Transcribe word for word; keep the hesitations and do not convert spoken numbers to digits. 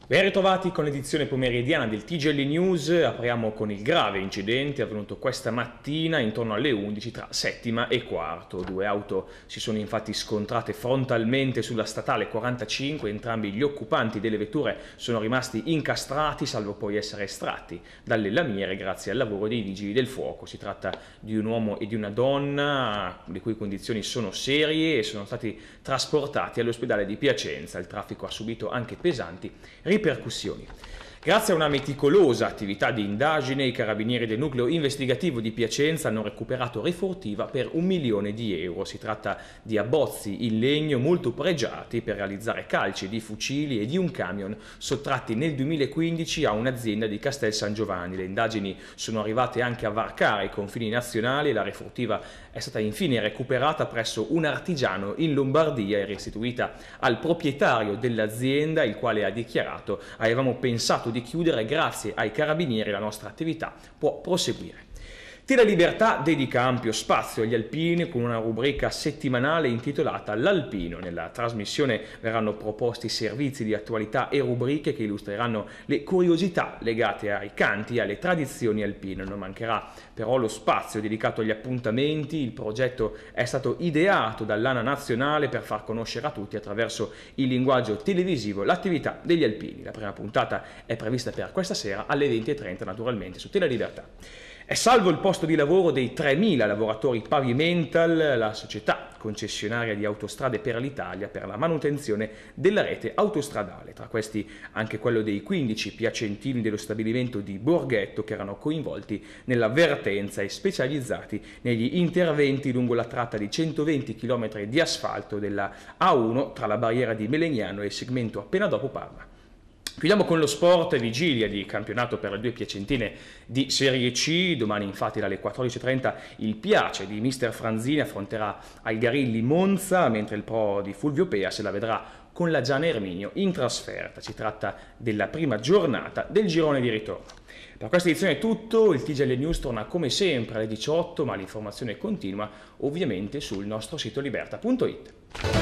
Ben ritrovati con l'edizione pomeridiana del T G L News. Apriamo con il grave incidente avvenuto questa mattina intorno alle undici tra Settima e Quarto. Due auto si sono infatti scontrate frontalmente sulla statale quarantacinque, entrambi gli occupanti delle vetture sono rimasti incastrati salvo poi essere estratti dalle lamiere grazie al lavoro dei vigili del fuoco. Si tratta di un uomo e di una donna le cui condizioni sono serie e sono stati trasportati all'ospedale di Piacenza. Il traffico ha subito anche pesanti ripercussioni. Grazie a una meticolosa attività di indagine, i carabinieri del nucleo investigativo di Piacenza hanno recuperato refurtiva per un milione di euro. Si tratta di abbozzi in legno molto pregiati per realizzare calci di fucili e di un camion sottratti nel duemilaquindici a un'azienda di Castel San Giovanni. Le indagini sono arrivate anche a varcare i confini nazionali e la refurtiva è stata infine recuperata presso un artigiano in Lombardia e restituita al proprietario dell'azienda, il quale ha dichiarato: avevamo pensato di chiudere, grazie ai carabinieri la nostra attività può proseguire. Telelibertà dedica ampio spazio agli alpini con una rubrica settimanale intitolata L'Alpino. Nella trasmissione verranno proposti servizi di attualità e rubriche che illustreranno le curiosità legate ai canti e alle tradizioni alpine. Non mancherà però lo spazio dedicato agli appuntamenti. Il progetto è stato ideato dall'A N A Nazionale per far conoscere a tutti attraverso il linguaggio televisivo l'attività degli alpini. La prima puntata è prevista per questa sera alle venti e trenta, naturalmente su Telelibertà. È salvo il posto di lavoro dei tremila lavoratori Pavimental, la società concessionaria di autostrade per l'Italia per la manutenzione della rete autostradale. Tra questi anche quello dei quindici piacentini dello stabilimento di Borghetto che erano coinvolti nella vertenza e specializzati negli interventi lungo la tratta di centoventi chilometri di asfalto della A uno tra la barriera di Melegnano e il segmento appena dopo Parma. Chiudiamo con lo sport, vigilia di campionato per le due piacentine di Serie C. Domani infatti alle quattordici e trenta il Piace di mister Franzini affronterà Algarilli Monza, mentre il Pro di Fulvio Pea se la vedrà con la Gian Erminio in trasferta. Si tratta della prima giornata del girone di ritorno. Per questa edizione è tutto, il T G L News torna come sempre alle diciotto, ma l'informazione continua ovviamente sul nostro sito liberta punto it.